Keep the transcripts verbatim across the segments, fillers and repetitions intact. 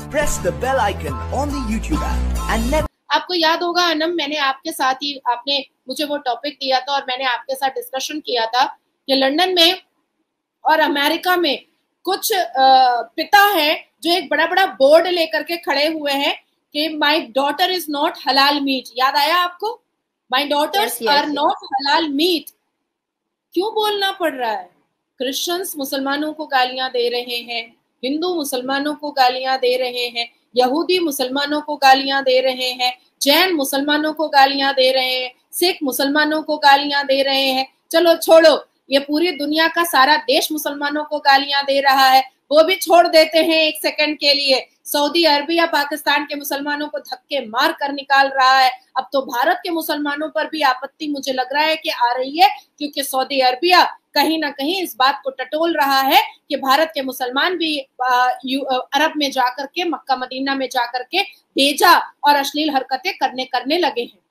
press the bell icon on the YouTube app and never. आपको याद होगा अनम, मैंने आपके साथ ही आपने मुझे वो टॉपिक दिया था और मैंने आपके साथ डिस्कशन किया था कि लंदन में और अमेरिका में कुछ पिता हैं जो एक बड़ा बड़ा बोर्ड लेकर के खड़े हुए हैं कि my daughter is not halal meat. याद आया आपको? My daughters are not halal meat. क्यों बोलना पड़ रहा है? क्रिश्चियंस मुसलमानों को गालियां दे रहे हैं, हिंदू मुसलमानों को गालियां दे रहे हैं, यहूदी मुसलमानों को गालियां दे रहे हैं, जैन मुसलमानों को गालियां दे रहे हैं, सिख मुसलमानों को गालियां दे रहे हैं। चलो छोड़ो, ये पूरी दुनिया का सारा देश मुसलमानों को गालियां दे रहा है, वो भी छोड़ देते हैं एक सेकंड के लिए। सऊदी अरबिया पाकिस्तान के मुसलमानों को धक्के मार कर निकाल रहा है। अब तो भारत के मुसलमानों पर भी आपत्ति मुझे लग रहा है कि आ रही है, क्योंकि सऊदी अरबिया कहीं ना कहीं इस बात को टटोल रहा है कि भारत के मुसलमान भी अरब में जाकर के, मक्का मदीना में जाकर के बेजा और अश्लील हरकतें करने करने लगे हैं।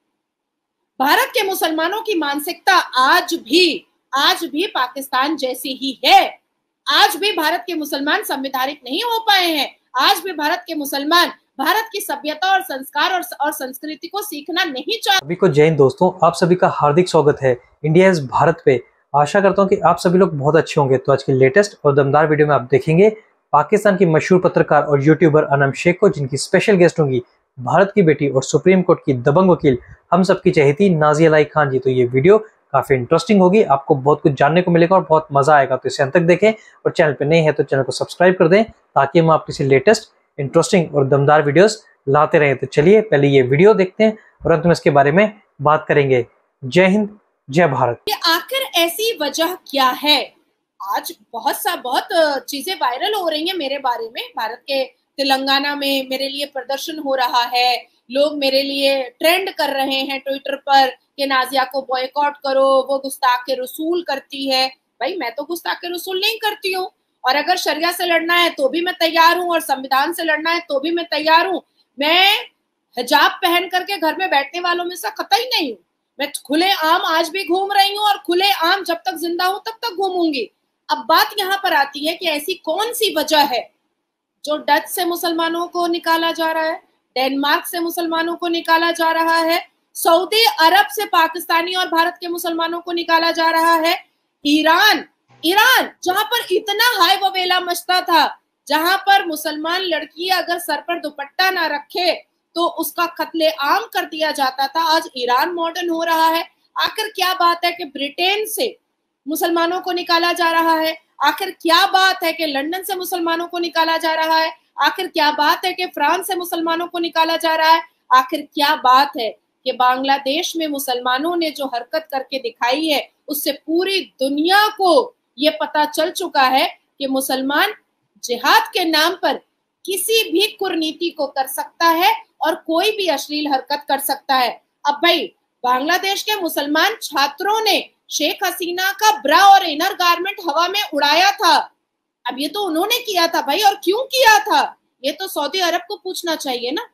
भारत के मुसलमानों की मानसिकता आज भी आज भी पाकिस्तान जैसी ही है। आज भी भारत के मुसलमान संवैधानिक नहीं हो पाए हैं। आज भी भारत के मुसलमान भारत की सभ्यता और संस्कार और, और संस्कृति को सीखना नहीं चाहते। सभी को जय हिंद दोस्तों, आप सभी का हार्दिक स्वागत है इंडिया इज भारत पे। आशा करता हूं कि आप सभी लोग बहुत अच्छे होंगे। तो आज की लेटेस्ट और दमदार वीडियो में आप देखेंगे पाकिस्तान की मशहूर पत्रकार और यूट्यूबर अनम शेख को, जिनकी स्पेशल गेस्ट होंगी भारत की बेटी और सुप्रीम कोर्ट की दबंग वकील हम सबकी चहेती नाजिया लाई खान जी। तो ये वीडियो काफी इंटरेस्टिंग होगी, आपको बहुत कुछ जानने को मिलेगा और बहुत मजा आएगा। तो इसे अंत तक देखें और चैनल पे नए हैं तो चैनल को सब्सक्राइब कर दें ताकि हम आपकी लेटेस्ट इंटरेस्टिंग और दमदार वीडियोस लाते रहें। तो चलिए पहले ये वीडियो देखते हैं और अंत में इसके बारे में बात करेंगे। जय हिंद, जय भारत। ये आखिर ऐसी वजह क्या है? आज बहुत सा बहुत चीजें वायरल हो रही हैं मेरे बारे में। भारत के तेलंगाना में मेरे लिए प्रदर्शन हो रहा है, लोग मेरे लिए ट्रेंड कर रहे हैं ट्विटर पर कि नाजिया को बॉयकॉट करो, वो गुस्ताख रसूल करती है। भाई मैं तो गुस्ताख रसूल नहीं करती हूँ, और अगर शरिया से लड़ना है तो भी मैं तैयार हूँ, और संविधान से लड़ना है तो भी मैं तैयार हूँ। मैं हिजाब पहन करके घर में बैठने वालों में से कतई नहीं हूँ। मैं खुले आम आज भी घूम रही हूँ और खुले आम जब तक जिंदा हूं तब तक घूमूंगी। अब बात यहाँ पर आती है कि ऐसी कौन सी वजह है जो डच से मुसलमानों को निकाला जा रहा है, डेनमार्क से मुसलमानों को निकाला जा रहा है, सऊदी अरब से पाकिस्तानी और भारत के मुसलमानों को निकाला जा रहा है, ईरान ईरान जहां पर इतना हाय ववेला मचता था, जहां पर मुसलमान लड़की अगर सर पर दुपट्टा ना रखे तो उसका कत्ले आम कर दिया जाता था, आज ईरान मॉडर्न हो रहा है। आखिर क्या बात है कि ब्रिटेन से मुसलमानों को निकाला जा रहा है? आखिर क्या बात है कि लंदन से मुसलमानों को निकाला जा रहा है? आखिर क्या बात है कि फ्रांस से मुसलमानों को निकाला जा रहा है? आखिर क्या बात है कि बांग्लादेश में मुसलमानों ने जो हरकत करके दिखाई है उससे पूरी दुनिया को ये पता चल चुका है कि मुसलमान जिहाद के नाम पर किसी भी कुरीति को कर सकता है और कोई भी अश्लील हरकत कर सकता है। अब भाई बांग्लादेश के मुसलमान छात्रों ने शेख हसीना का ब्रा और इनर गारमेंट हवा में उड़ाया था। अब ये तो उन्होंने किया था भाई, और क्यों किया था ये तो सऊदी अरब को पूछना चाहिए ना।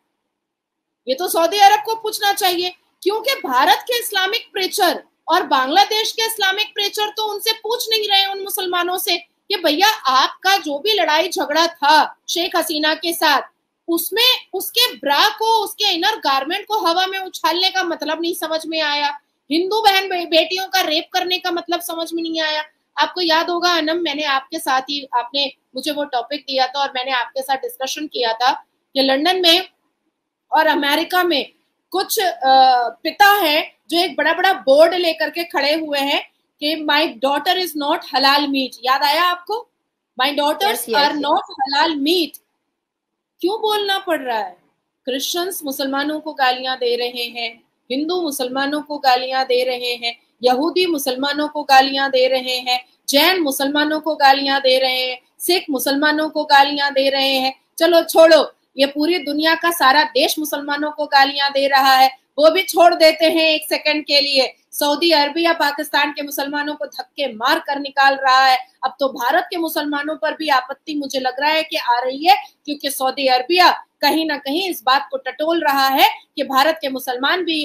ये तो सऊदी अरब को पूछना चाहिए, क्योंकि भारत के इस्लामिक प्रेचर और बांग्लादेश के इस्लामिक प्रेचर तो उनसे पूछ नहीं रहे उन मुसलमानों से कि भैया आपका जो भी लड़ाई झगड़ा था शेख हसीना के साथ, उसमें उसके ब्रा को, उसके इनर गारमेंट को हवा में उछालने का मतलब नहीं समझ में आया, हिंदू बहन बेटियों का रेप करने का मतलब समझ में नहीं आया। आपको याद होगा अनम, मैंने आपके साथ ही आपने मुझे वो टॉपिक दिया था और मैंने आपके साथ डिस्कशन किया था कि लंदन में और अमेरिका में कुछ पिता हैं जो एक बड़ा बड़ा बोर्ड लेकर के खड़े हुए हैं कि my daughter is not halal meat. याद आया आपको? My daughters are not halal meat. क्यों बोलना पड़ रहा है? क्रिश्चियंस मुसलमानों को गालियां दे रहे हैं, हिंदू मुसलमानों को गालियां दे रहे हैं, यहूदी मुसलमानों को गालियां दे रहे हैं, जैन मुसलमानों को गालियां दे रहे हैं, सिख मुसलमानों को गालियां दे रहे हैं। चलो छोड़ो, ये पूरी दुनिया का सारा देश मुसलमानों को गालियां दे रहा है, वो भी छोड़ देते हैं एक सेकंड के लिए। सऊदी अरबिया पाकिस्तान के मुसलमानों को धक्के मार कर निकाल रहा है। अब तो भारत के मुसलमानों पर भी आपत्ति मुझे लग रहा है कि आ रही है, क्योंकि सऊदी अरबिया कहीं ना कहीं इस बात को टटोल रहा है कि भारत के मुसलमान भी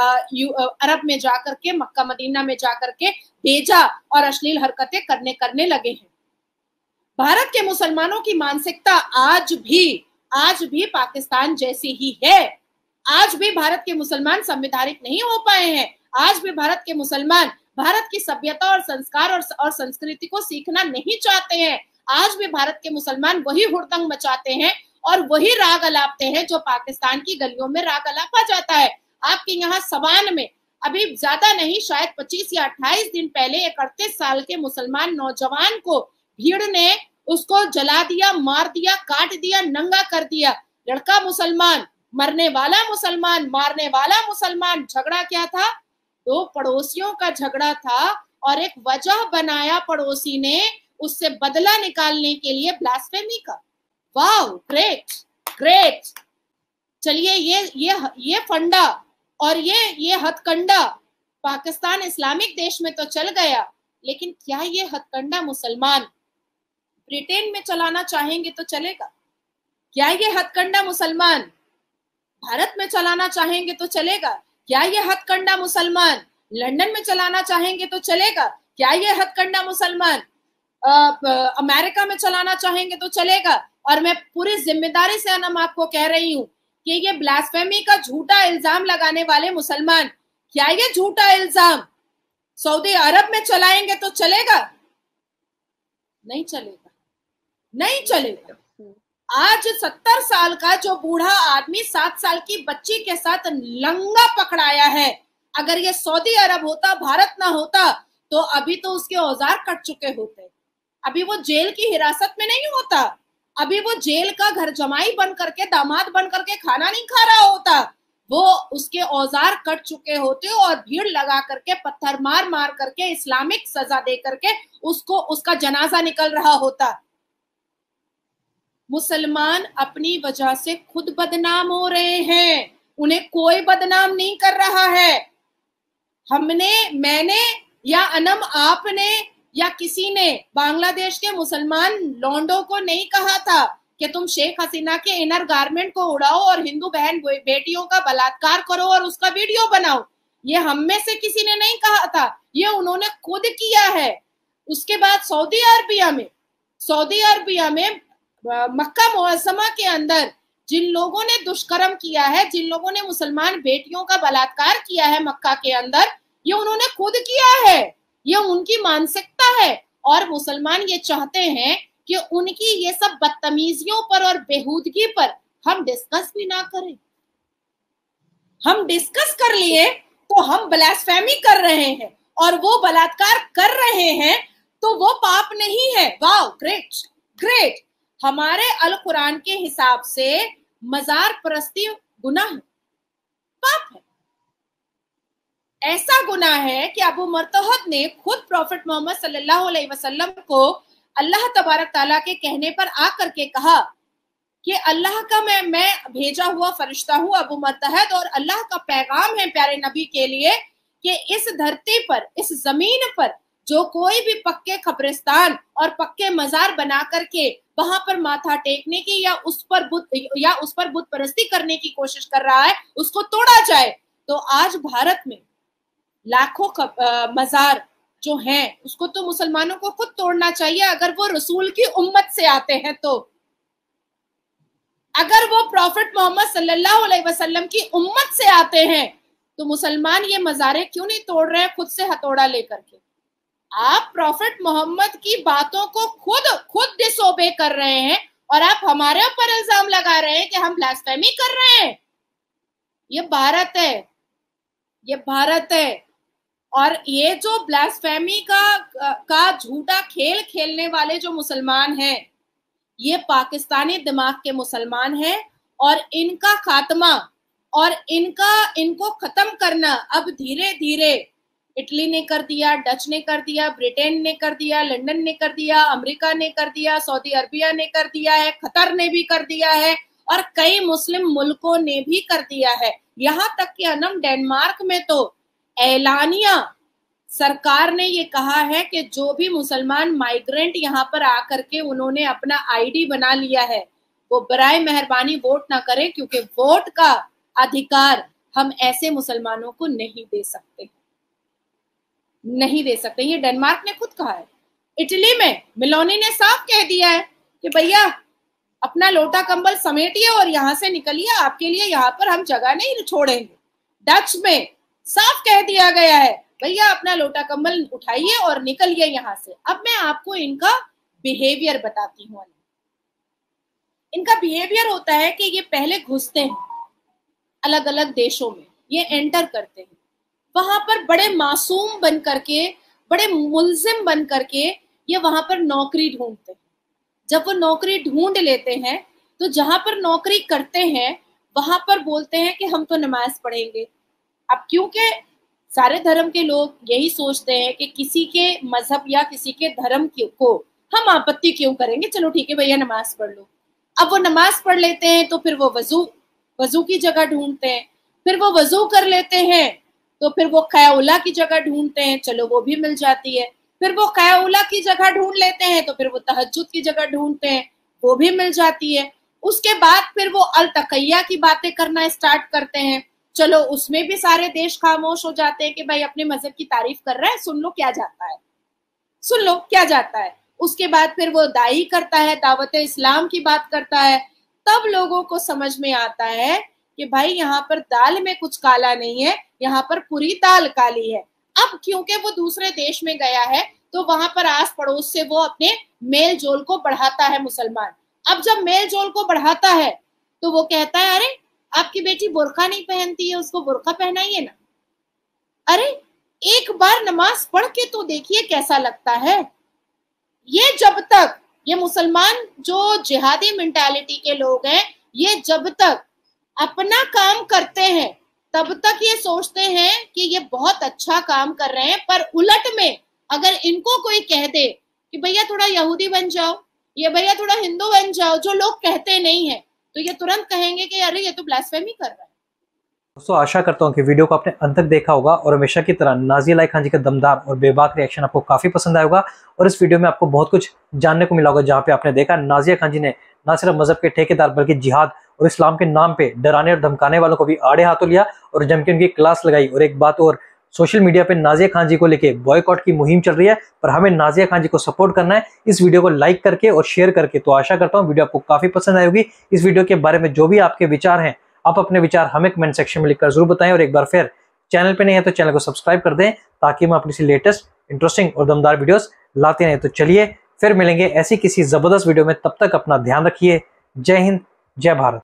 अरब में जाकर के, मक्का मदीना में जाकर के बेजा और अश्लील हरकतें करने करने लगे हैं। भारत के मुसलमानों की मानसिकता आज भी आज भी पाकिस्तान जैसी ही है। आज भी भारत के मुसलमान संवैधानिक नहीं हो पाए हैं। आज भी भारत के मुसलमान भारत की सभ्यता और संस्कार और, और संस्कृति को सीखना नहीं चाहते हैं। आज भी भारत के मुसलमान वही हुड़दंग मचाते हैं और वही राग अलापते हैं जो पाकिस्तान की गलियों में राग अलापा जाता है। आपके यहाँ सवान में अभी ज्यादा नहीं, शायद पच्चीस या अट्ठाईस दिन पहले एक अड़तीस साल के मुसलमान नौजवान को भीड़ ने उसको जला दिया, मार दिया, काट दिया, नंगा कर दिया। लड़का मुसलमान, मरने वाला मुसलमान, मारने वाला मुसलमान। झगड़ा क्या था? दो पड़ोसियों का झगड़ा था और एक वजह बनाया पड़ोसी ने उससे बदला निकालने के लिए ब्लास्फेमी का। वाह, ग्रेट ग्रेट। चलिए ये ये ये फंडा और ये ये हथकंडा पाकिस्तान इस्लामिक देश में तो चल गया, लेकिन क्या ये हथकंडा मुसलमान ब्रिटेन में चलाना चाहेंगे तो चलेगा? क्या ये हथकंडा मुसलमान भारत में चलाना चाहेंगे तो चलेगा? क्या ये हथकंडा मुसलमान लंदन में चलाना चाहेंगे तो चलेगा? क्या ये हथकंडा मुसलमान अमेरिका में चलाना चाहेंगे तो चलेगा? और मैं पूरी जिम्मेदारी से अनम आपको कह रही हूँ कि ये ब्लास्फेमी का झूठा इल्जाम लगाने वाले मुसलमान, क्या ये झूठा इल्जाम सऊदी अरब में चलाएंगे तो चलेगा? नहीं चलेगा, नहीं चलेगा। आज सत्तर साल का जो बूढ़ा आदमी सात साल की बच्ची के साथ लंगा पकड़ाया है, अगर ये सऊदी अरब होता, भारत ना होता, तो अभी तो उसके औजार कट चुके होते। अभी वो जेल की हिरासत में नहीं होता, अभी वो जेल का घर जमाई बन करके, दामाद बन करके खाना नहीं खा रहा होता। वो उसके औजार कट चुके होते और भीड़ लगा करके, पत्थर मार मार करके, इस्लामिक सजा दे करके उसको उसका जनाजा निकल रहा होता। मुसलमान अपनी वजह से खुद बदनाम हो रहे हैं, उन्हें कोई बदनाम नहीं कर रहा है। हमने, मैंने या अनम आपने या किसी ने बांग्लादेश के मुसलमान लौंडों को नहीं कहा था कि तुम शेख हसीना के इनर गारमेंट को उड़ाओ और हिंदू बहन बेटियों का बलात्कार करो और उसका वीडियो बनाओ। ये हम में से किसी ने नहीं कहा था, ये उन्होंने खुद किया है। उसके बाद सऊदी अरबिया में सऊदी अरबिया में मक्का मुअज़्ज़मा के अंदर जिन लोगों ने दुष्कर्म किया है, जिन लोगों ने मुसलमान बेटियों का बलात्कार किया है मक्का के अंदर, ये उन्होंने खुद किया है। ये उनकी मानसिकता है और मुसलमान ये चाहते हैं कि उनकी ये सब बदतमीजियों पर और बेहूदगी पर हम डिस्कस भी ना करें। हम डिस्कस कर लिए तो हम ब्लास्फेमी कर रहे हैं और वो बलात्कार कर रहे हैं तो वो पाप नहीं है। वाह, ग्रेट ग्रेट। हमारे अल कुरान के हिसाब से मजार परस्ती गुनाह है, पाप है। ऐसा गुनाह है कि अबू मरतहद ने खुद प्रॉफिट मोहम्मद सल्लल्लाहु अलैहि वसल्लम को अल्लाह तबारक ताला के कहने पर आकर के कहा कि अल्लाह का मैं मैं भेजा हुआ फरिश्ता हूँ अबू मरतहद, और अल्लाह का पैगाम है प्यारे नबी के लिए कि इस धरती पर, इस जमीन पर जो कोई भी पक्के कब्रिस्तान और पक्के मजार बना करके वहां पर माथा टेकने की या उस पर बुत या उस पर बुत परस्ती करने की कोशिश कर रहा है, उसको तोड़ा जाए। तो आज भारत में लाखों मजार जो हैं, उसको तो मुसलमानों को खुद तोड़ना चाहिए अगर वो रसूल की उम्मत से आते हैं। तो अगर वो प्रॉफिट मोहम्मद सल्लल्लाहु अलैहि वसल्लम की उम्मत से आते हैं तो मुसलमान ये मजारे क्यों नहीं तोड़ रहे हैं खुद से हथौड़ा लेकर के? आप प्रॉफिट मोहम्मद की बातों को खुद खुद डिसोबे कर रहे हैं और आप हमारे ऊपर इल्जाम लगा रहे हैं कि हम ब्लास्फेमी कर रहे हैं। ये भारत है, ये भारत है। और ये जो ब्लास्फेमी का का झूठा खेल खेलने वाले जो मुसलमान हैं, ये पाकिस्तानी दिमाग के मुसलमान हैं और इनका खात्मा और इनका इनको खत्म करना अब धीरे धीरे इटली ने कर दिया, डच ने कर दिया, ब्रिटेन ने कर दिया, लंदन ने कर दिया, अमेरिका ने कर दिया, सऊदी अरबिया ने कर दिया है, कतर ने भी कर दिया है और कई मुस्लिम मुल्कों ने भी कर दिया है। यहाँ तक कि अनम डेनमार्क में तो एलानिया सरकार ने ये कहा है कि जो भी मुसलमान माइग्रेंट यहाँ पर आकर के उन्होंने अपना आईडी बना लिया है वो बराए मेहरबानी वोट ना करें, क्योंकि वोट का अधिकार हम ऐसे मुसलमानों को नहीं दे सकते, नहीं दे सकते। ये डेनमार्क ने खुद कहा है। इटली में मेलोनी ने साफ कह दिया है कि भैया अपना लोटा कंबल समेटिए और यहाँ से निकलिए, आपके लिए यहाँ पर हम जगह नहीं छोड़ेंगे। डच में साफ कह दिया गया है, भैया अपना लोटा कंबल उठाइए और निकलिए यहाँ से। अब मैं आपको इनका बिहेवियर बताती हूँ। इनका बिहेवियर होता है कि ये पहले घुसते हैं अलग अलग देशों में, ये एंटर करते हैं, वहां पर बड़े मासूम बन करके, बड़े मुलजिम बन करके ये वहां पर नौकरी ढूंढते हैं। जब वो नौकरी ढूंढ लेते हैं तो जहां पर नौकरी करते हैं वहां पर बोलते हैं कि हम तो नमाज पढ़ेंगे। अब क्योंकि सारे धर्म के लोग यही सोचते हैं कि किसी के मजहब या किसी के धर्म को हम आपत्ति क्यों करेंगे, चलो ठीक है भैया नमाज पढ़ लो। अब वो नमाज पढ़ लेते हैं तो फिर वो वजू वजू की जगह ढूंढते हैं, फिर वो वजू कर लेते हैं तो फिर वो क़याउला की जगह ढूंढते हैं, चलो वो भी मिल जाती है। फिर वो क़याउला की जगह ढूंढ लेते हैं तो फिर वो तहज्जुद की जगह ढूंढते हैं, वो भी मिल जाती है। उसके बाद फिर वो अल तक़ैया की बातें करना स्टार्ट करते हैं, चलो उसमें भी सारे देश खामोश हो जाते हैं कि भाई अपने मजहब की तारीफ कर रहा है, सुन लो क्या जाता है, सुन लो क्या जाता है। उसके बाद फिर वो दाई करता है, दावत इस्लाम की बात करता है, तब लोगों को समझ में आता है कि भाई यहाँ पर दाल में कुछ काला नहीं है, यहाँ पर पूरी दाल काली है। अब क्योंकि वो दूसरे देश में गया है तो वहां पर आस पड़ोस से वो अपने मेल जोल को बढ़ाता है मुसलमान। अब जब मेल जोल को बढ़ाता है तो वो कहता है अरे आपकी बेटी बुर्का नहीं पहनती है, उसको बुर्का पहनाइए ना। अरे एक बार नमाज पढ़ के तो देखिए कैसा लगता है। ये जब तक ये मुसलमान जो जिहादी मेंटालिटी के लोग हैं, ये जब तक अपना काम करते हैं तब तक ये सोचते हैं कि ये बहुत अच्छा काम कर रहे हैं, पर उलट में अगर इनको कोई कह दे कि भैया थोड़ा यहूदी बन जाओ, ये भैया थोड़ा हिंदू बन जाओ, जो लोग कहते नहीं है, तो ये तुरंत कहेंगे कि अरे ये तो ब्लास्फेमी कर रहा है। दोस्तों आशा करता हूँ कि वीडियो को आपने अंत तक देखा होगा और हमेशा की तरह नाज़िया इलाही खान जी का दमदार और बेबाक रिएक्शन आपको काफी पसंद आया होगा और इस वीडियो में आपको बहुत कुछ जानने को मिला होगा, जहाँ पे आपने देखा नाज़िया खान जी ने न सिर्फ मजहब के ठेकेदार बल्कि जिहाद और इस्लाम के नाम पे डराने और धमकाने वालों को भी आड़े हाथों लिया और जम के उनकी क्लास लगाई। और एक बात और, सोशल मीडिया पे नाज़िया खान जी को लेके बॉयकॉट की मुहिम चल रही है, पर हमें नाज़िया खान जी को सपोर्ट करना है इस वीडियो को लाइक करके और शेयर करके। तो आशा करता हूँ वीडियो आपको काफी पसंद आई होगी। इस वीडियो के बारे में जो भी आपके विचार हैं, आप अपने विचार हमें कमेंट सेक्शन में लिखकर जरूर बताएं। और एक बार फिर चैनल पे नहीं है तो चैनल को सब्सक्राइब कर दें ताकि हम अपनी सी लेटेस्ट इंटरेस्टिंग और दमदार वीडियोस लाते रहें। तो चलिए फिर मिलेंगे ऐसी किसी जबरदस्त वीडियो में, तब तक अपना ध्यान रखिए। जय हिंद, जय भारत।